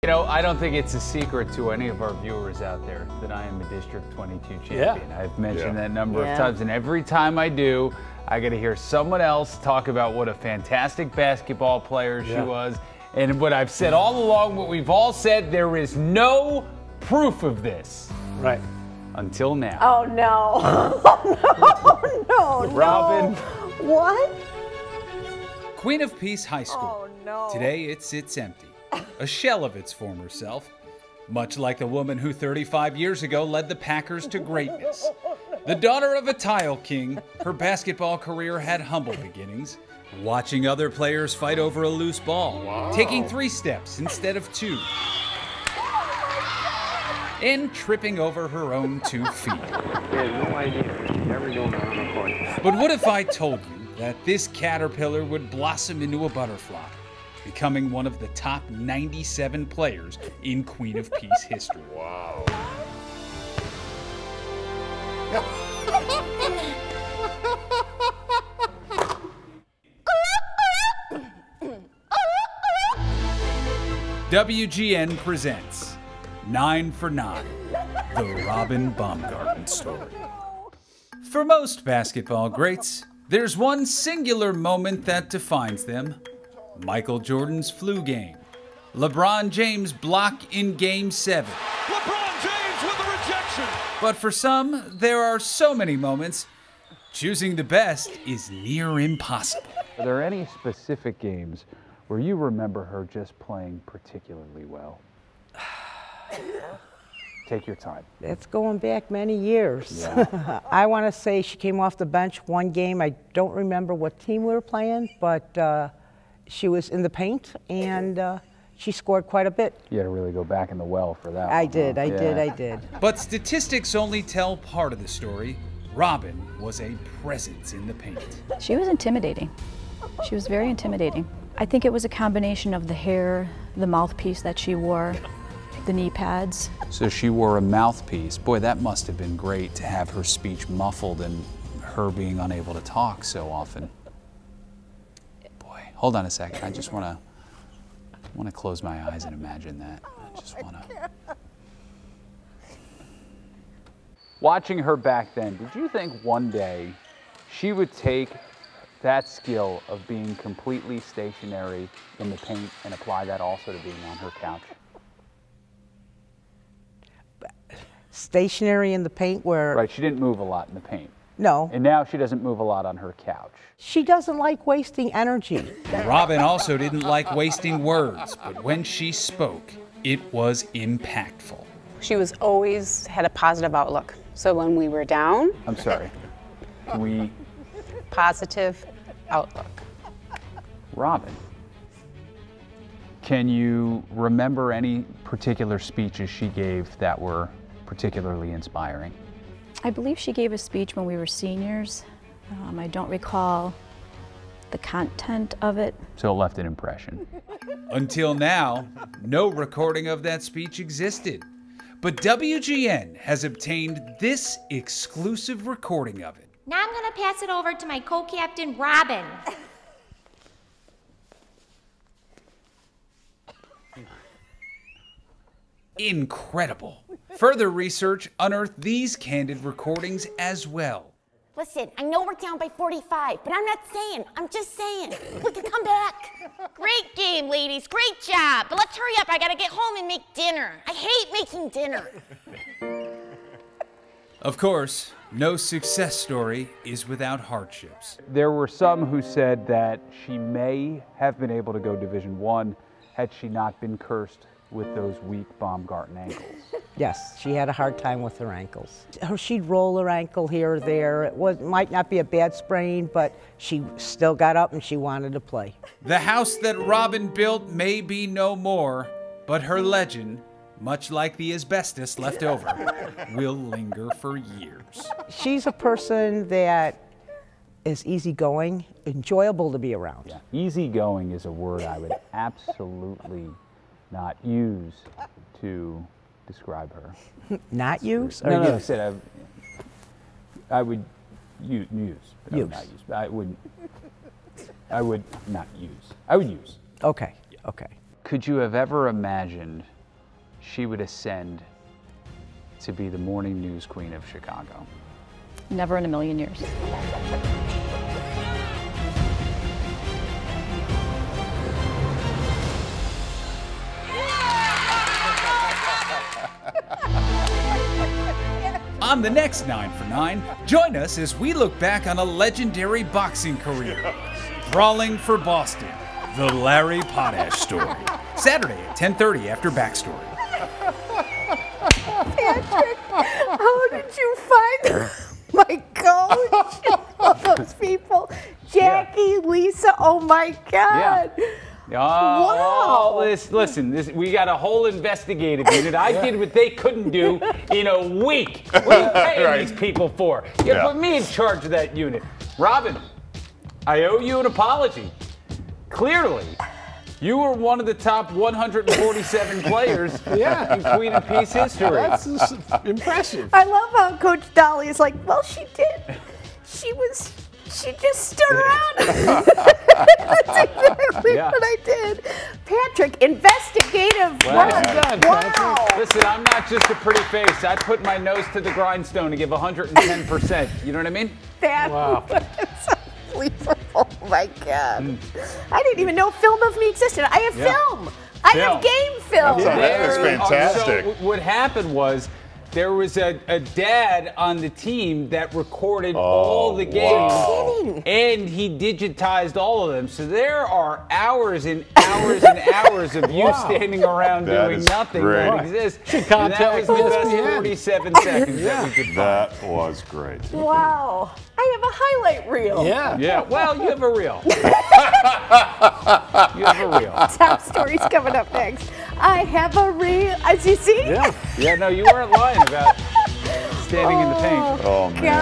You know, I don't think it's a secret to any of our viewers out there that I am a District 22 champion. Yeah. I've mentioned that number of times, and every time I do, I get to hear someone else talk about what a fantastic basketball player she was. And what I've said all along, what we've all said, there is no proof of this. Right. Until now. Oh, no. Oh, no, Robin. No. What? Queen of Peace High School. Oh, no. Today it's empty. A shell of its former self. Much like the woman who 35 years ago led the Packers to greatness. The daughter of a tile king, her basketball career had humble beginnings. Watching other players fight over a loose ball. Taking 3 steps instead of 2. And tripping over her own 2 feet. He has no idea what she's ever doing on the court. But what if I told you that this caterpillar would blossom into a butterfly, becoming one of the top 97 players in Queen of Peace history? Wow. WGN presents 9 for 9, the Robin Baumgarten Story. For most basketball greats, there's one singular moment that defines them. Michael Jordan's flu game. LeBron James' block in Game 7. LeBron James with the rejection! But for some, there are so many moments, choosing the best is near impossible. Are there any specific games where you remember her just playing particularly well? Take your time. It's going back many years. Yeah. I want to say she came off the bench one game. I don't remember what team we were playing, but she was in the paint, and she scored quite a bit. You had to really go back in the well for that I one, did, huh? I did. But statistics only tell part of the story. Robin was a presence in the paint. She was intimidating. She was very intimidating. I think it was a combination of the hair, the mouthpiece that she wore, the knee pads. So she wore a mouthpiece. Boy, that must have been great to have her speech muffled and her being unable to talk so often. Boy, hold on a second. I just want to close my eyes and imagine that. I just want to. Watching her back then, did you think one day she would take that skill of being completely stationary in the paint and apply that also to being on her couch? Stationary in the paint where... Right, she didn't move a lot in the paint. No. And now she doesn't move a lot on her couch. She doesn't like wasting energy. Robin also didn't like wasting words, but when she spoke, it was impactful. She was always had a positive outlook. So when we were down... I'm sorry. Can we... Positive outlook. Robin, can you remember any particular speeches she gave that were particularly inspiring? I believe she gave a speech when we were seniors. I don't recall the content of it. So it left an impression. Until now, no recording of that speech existed. But WGN has obtained this exclusive recording of it. Now I'm going to pass it over to my co-captain, Robin. Incredible. Further research unearthed these candid recordings as well. Listen, I know we're down by 45, but I'm just saying, we can come back. Great game, ladies, great job. But let's hurry up, I gotta get home and make dinner. I hate making dinner. Of course, no success story is without hardships. There were some who said that she may have been able to go Division I had she not been cursed with those weak Baumgarten ankles. Yes, she had a hard time with her ankles. She'd roll her ankle here or there. It might not be a bad sprain, but she still got up and she wanted to play. The house that Robin built may be no more, but her legend, much like the asbestos left over, will linger for years. She's a person that is easygoing, enjoyable to be around. Yeah. Easygoing is a word I would absolutely not use to describe her. Not use? No, I said I would use. But I would Use. not use. I wouldn't. I would not use. I would use. Okay, okay. Could you have ever imagined she would ascend to be the morning news queen of Chicago? Never in a million years. On the next 9 for 9, join us as we look back on a legendary boxing career. Brawling for Boston, the Larry Potash Story. Saturday at 10:30 after Backstory. Patrick, how did you find my coach? All those people. Jackie, Lisa, oh my God. Wow. Listen, we got a whole investigative unit. I did what they couldn't do in a week. What are you paying these people for? You put me in charge of that unit. Robin, I owe you an apology. Clearly, you were one of the top 147 players in Queen of Peace history. That's impressive. I love how Coach Dolly is like, well, she did. She just stood around. That's exactly what I did. Patrick, investigative work. Wow. Listen, I'm not just a pretty face. I put my nose to the grindstone to give 110%. You know what I mean? That was unbelievable. Oh my God. I didn't even know film of me existed. I have film. I have game film. That is fantastic. So what happened was, there was a dad on the team that recorded all the games, and he digitized all of them. So there are hours and hours and hours of you standing around doing nothing that exists. And that was the best 47 seconds that we could find. That was great. Wow. I have a highlight reel. Yeah. Well, you have a reel. You have a reel. Top stories coming up next. I have a reel. As you see? Yeah, no, you weren't lying about standing in the paint. Oh, man.